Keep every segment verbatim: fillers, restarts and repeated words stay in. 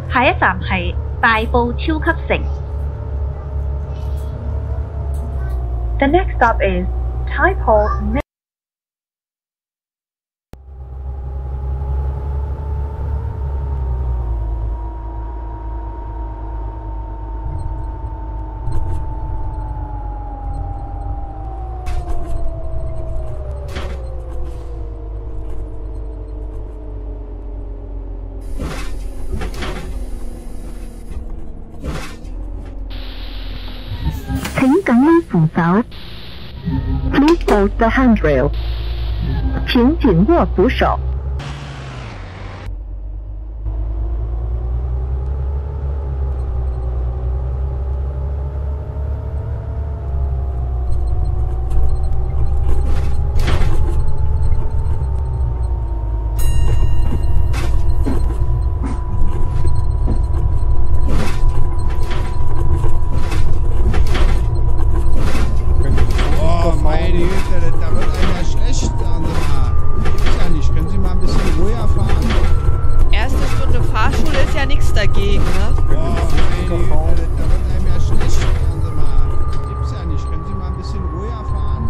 下一站係大埔超級城。 The next stop is Tai Po. 請緊依扶手。Please hold the handrail. 請緊握扶手。 Meine Güte, da wird einem ja schlecht, sagen Sie mal. Gibt's ja nicht. Können Sie mal ein bisschen ruhiger fahren? Erste Stunde Fahrschule ist ja nichts dagegen, ne? Oh, meine Güte, da wird einem ja schlecht, sagen Sie mal. Gibt's ja nicht. Können Sie mal ein bisschen ruhiger fahren?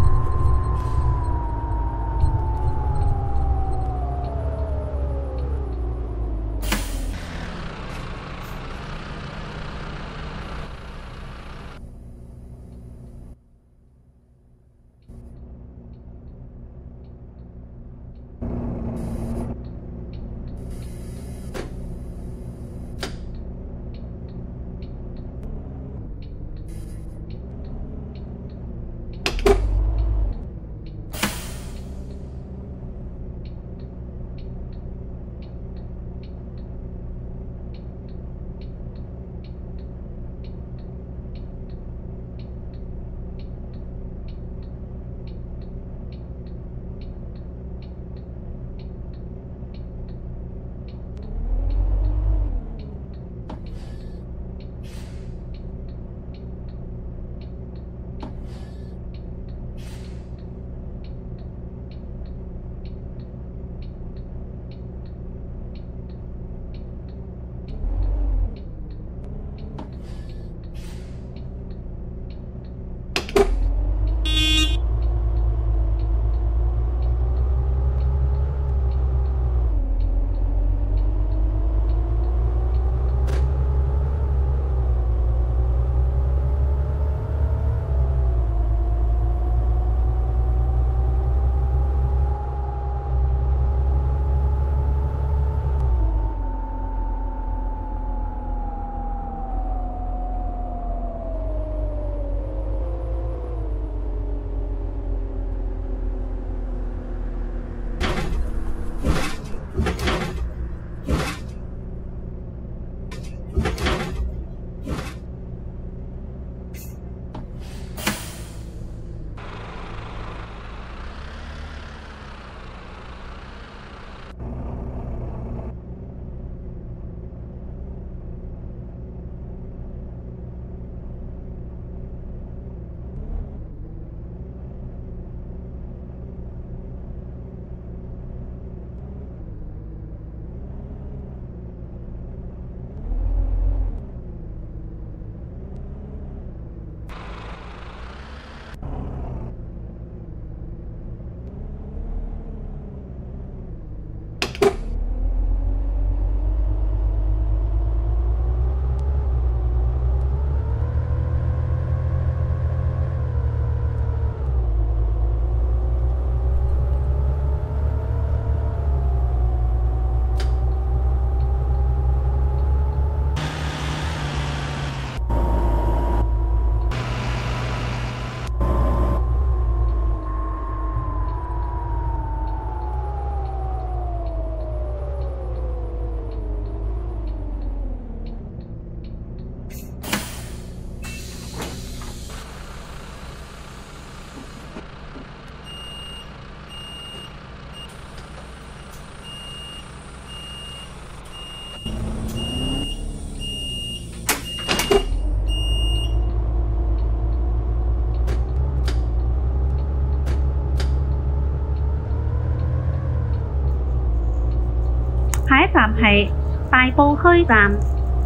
下一站係大埔墟站。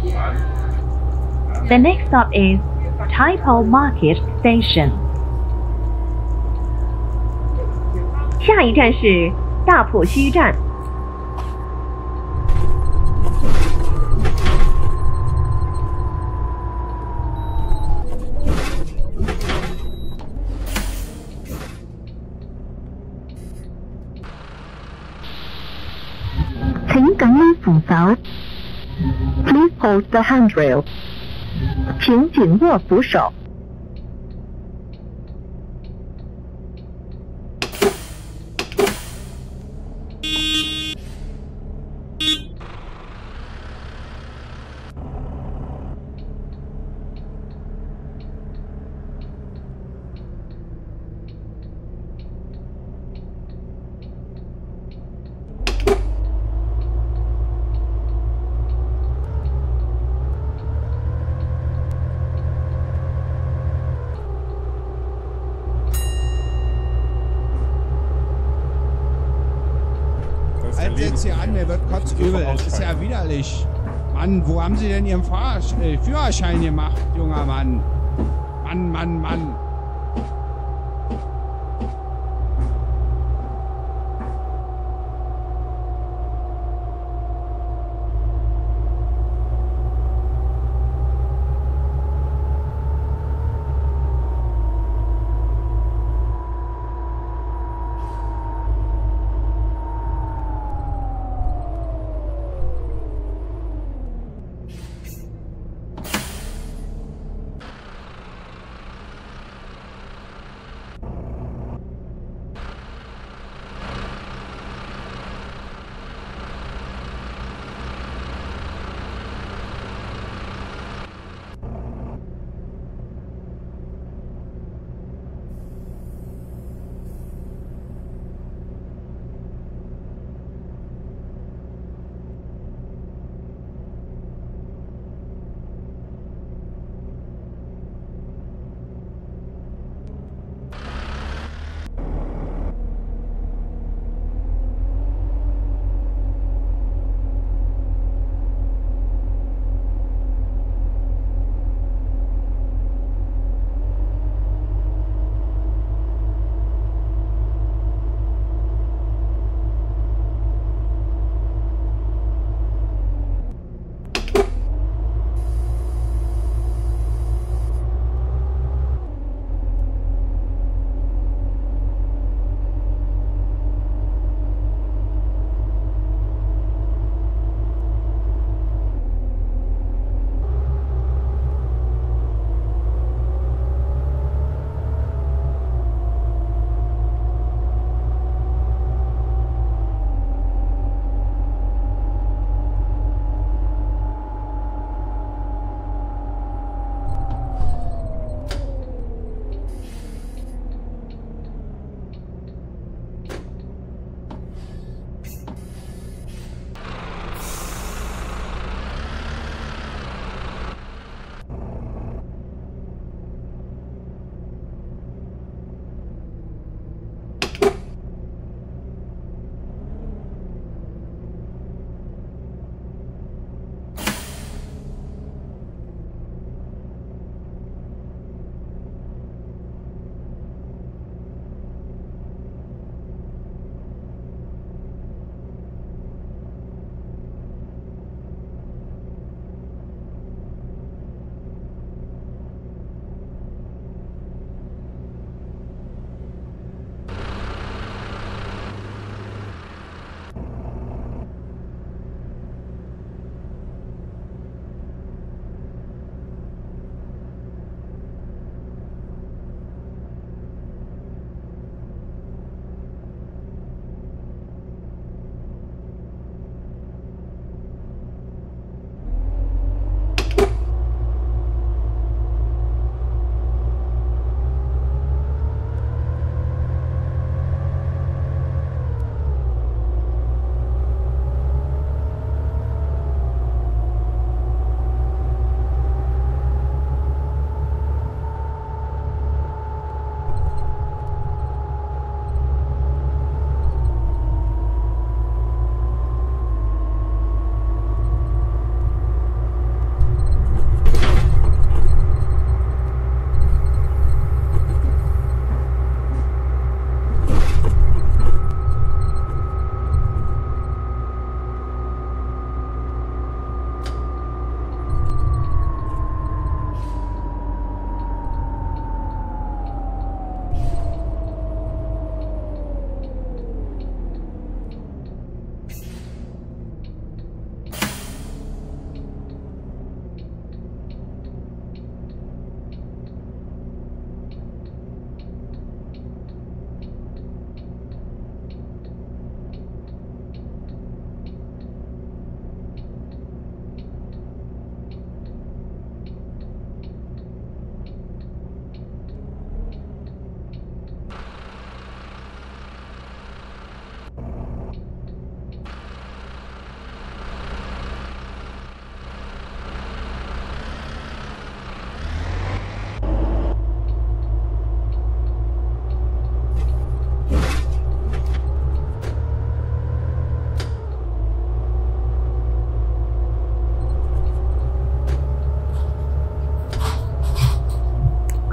The next stop is Taipo Market Station. 下一站是大浦须站。 请紧握扶手。Please hold the handrail. 请紧握扶手。 Halt jetzt hier an, mir wird kotzübel. Das ist ja widerlich. Mann, wo haben Sie denn Ihren Fahr äh, Führerschein gemacht, junger Mann? Mann, Mann, Mann.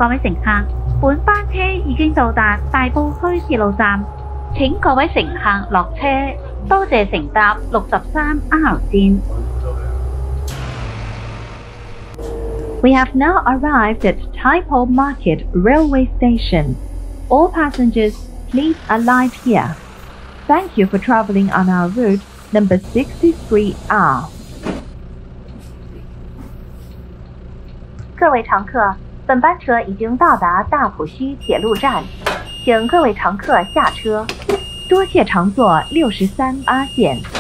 各位乘客，本班車已經到達大埔區鐵路站，請各位乘客落車。多謝乘搭六十三 R 線。We have now arrived at Tai Po Market Railway Station. All passengers, please alight here. Thank you for traveling on our route number sixty-three R. 各位乘客，本班车已经到达大埔墟铁路站，请各位乘客下车。 多谢乘坐六十三 R 线。